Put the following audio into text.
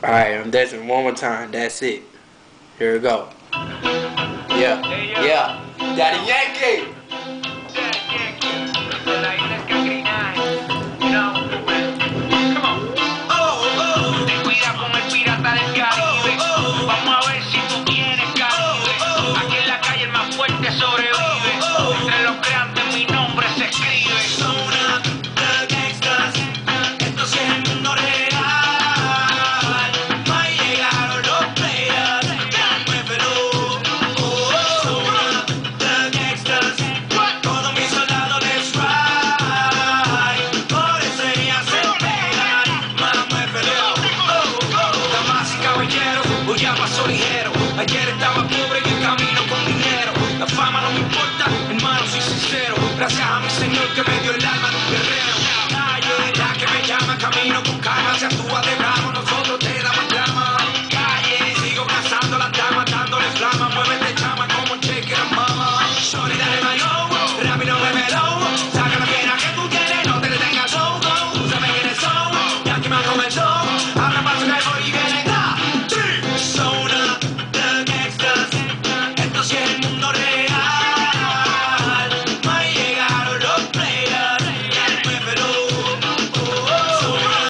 Alright, I'm dancing one more time. That's it. Here we go. Yeah, yeah. Daddy Yankee. Ten cuidado con el pirata del Caribe. Vamos a ver si tú tienes calibre. Aquí en la calle el más fuerte sobrevive. Entre los grandes mi nombre se escribe. Zona de gangsters, esto sí es el mundo real. Ahí llegaron los players, muévelo. Zona de gangsters, todos mis soldados let's ride. Por eso ellas se pegan, más muévelo. Damas y caballeros, hoy ya pasó ligero. Ayer estaba pobre y en camino con dinero. La fama no me importa, hermano, soy sincero. Gracias a mi Señor que me dio el alma de un guerrero. Calle, la que me llama, camino con calma. Se actúa de bravo, nosotros te damos drama. Calle, sigo cazando las damas, dándole flama. Muévete, chama, como cheque la mama. Shorty, dale mayo, rápido, muévelo. Saca la pena que tú tienes, no te detengas, go, go. Úsame que eres son, ya que me ha comenzado.